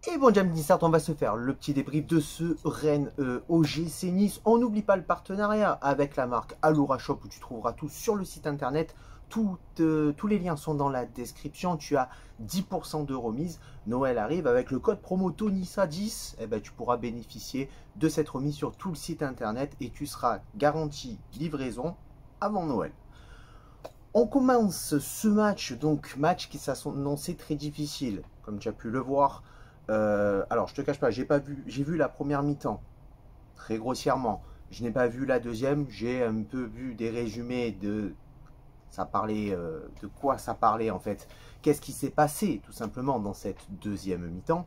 Et bon, Jam Dissart, on va se faire le petit débrief de ce Rennes OGC Nice. On n'oublie pas le partenariat avec la marque Alura Shop où tu trouveras tout sur le site internet. Tous les liens sont dans la description. Tu as 10% de remise. Noël arrive avec le code promo TONISA10. Eh ben, tu pourras bénéficier de cette remise sur tout le site internet et tu seras garanti livraison avant Noël. On commence ce match, donc match qui s'annonçait très difficile, comme tu as pu le voir. Alors, je te cache pas, j'ai vu la première mi-temps, très grossièrement. Je n'ai pas vu la deuxième. J'ai un peu vu des résumés de de quoi ça parlait en fait. Qu'est-ce qui s'est passé tout simplement dans cette deuxième mi-temps.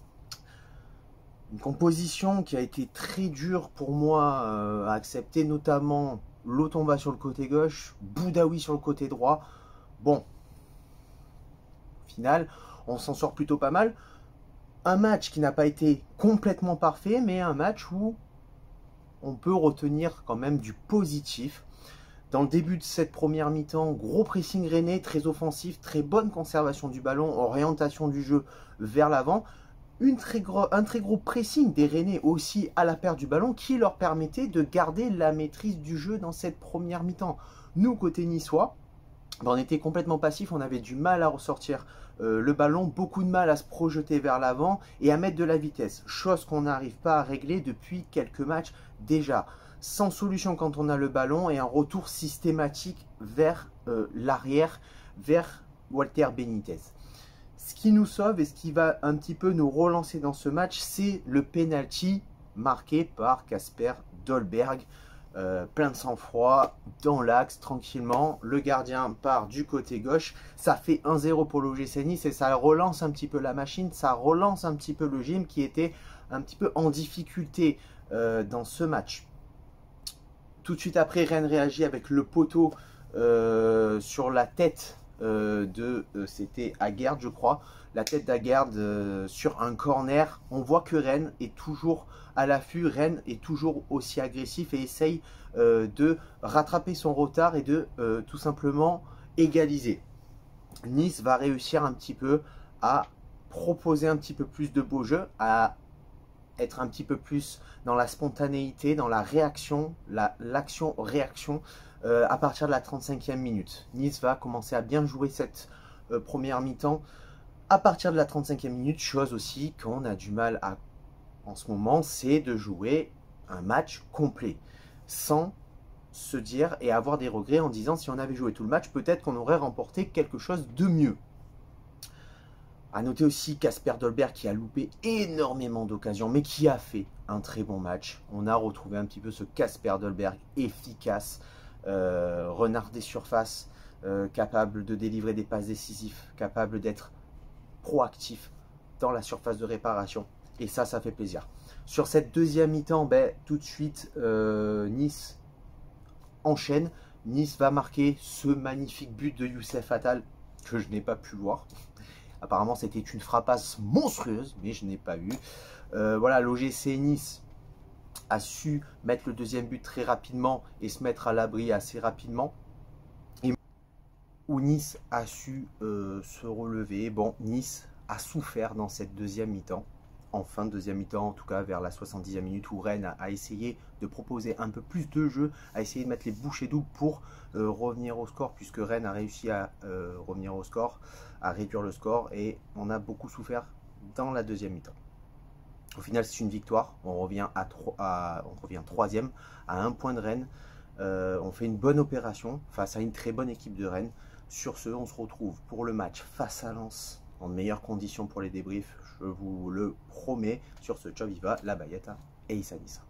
Une composition qui a été très dure pour moi à accepter, notamment Lotomba sur le côté gauche, Boudaoui sur le côté droit. Bon, au final, on s'en sort plutôt pas mal. Un match qui n'a pas été complètement parfait, mais un match où on peut retenir quand même du positif. Dans le début de cette première mi-temps, gros pressing rennais, très offensif, très bonne conservation du ballon, orientation du jeu vers l'avant. Un très gros pressing des Rennais aussi à la perte du ballon qui leur permettait de garder la maîtrise du jeu dans cette première mi-temps. Nous, côté niçois, on était complètement passif, on avait du mal à ressortir le ballon, beaucoup de mal à se projeter vers l'avant et à mettre de la vitesse, chose qu'on n'arrive pas à régler depuis quelques matchs déjà. Sans solution quand on a le ballon et un retour systématique vers l'arrière, vers Walter Benitez. Ce qui nous sauve et ce qui va un petit peu nous relancer dans ce match, c'est le penalty marqué par Kasper Dolberg. Plein de sang-froid, dans l'axe, tranquillement. Le gardien part du côté gauche. Ça fait 1-0 pour l'OGC Nice et ça relance un petit peu la machine. Ça relance un petit peu le gym qui était un petit peu en difficulté dans ce match. Tout de suite après, Rennes réagit avec le poteau sur la tête c'était Aguerd, je crois, la tête d'Aguerd sur un corner. On voit que Rennes est toujours à l'affût, Rennes est toujours aussi agressif et essaye de rattraper son retard et de tout simplement égaliser. Nice va réussir un petit peu à proposer un petit peu plus de beau jeu, à être un petit peu plus dans la spontanéité, dans la réaction, l'action-réaction à partir de la 35e minute. Nice va commencer à bien jouer cette première mi-temps à partir de la 35e minute, chose aussi qu'on a du mal à en ce moment, c'est de jouer un match complet, sans se dire et avoir des regrets en disant si on avait joué tout le match, peut-être qu'on aurait remporté quelque chose de mieux. A noter aussi Kasper Dolberg qui a loupé énormément d'occasions, mais qui a fait un très bon match. On a retrouvé un petit peu ce Kasper Dolberg efficace, renard des surfaces, capable de délivrer des passes décisives, capable d'être proactif dans la surface de réparation. Et ça fait plaisir. Sur cette deuxième mi-temps, tout de suite, Nice enchaîne. Nice va marquer ce magnifique but de Youssef Attal que je n'ai pas pu voir. Apparemment, c'était une frappasse monstrueuse, mais je n'ai pas eu. Voilà, l'OGC Nice a su mettre le deuxième but très rapidement et se mettre à l'abri assez rapidement. Et où Nice a su se relever. Bon, Nice a souffert dans cette deuxième mi-temps. En fin de deuxième mi-temps, en tout cas vers la 70e minute, où Rennes a essayé de proposer un peu plus de jeu, a essayé de mettre les bouchées doubles pour revenir au score, puisque Rennes a réussi à revenir au score, à réduire le score, et on a beaucoup souffert dans la deuxième mi-temps. Au final, c'est une victoire, on revient troisième, à 1 point de Rennes. On fait une bonne opération face à une très bonne équipe de Rennes. Sur ce, on se retrouve pour le match face à Lens, en meilleures conditions pour les débriefs, je vous le promets. Sur ce, ciao viva, la Bayeta et Issa Nissa.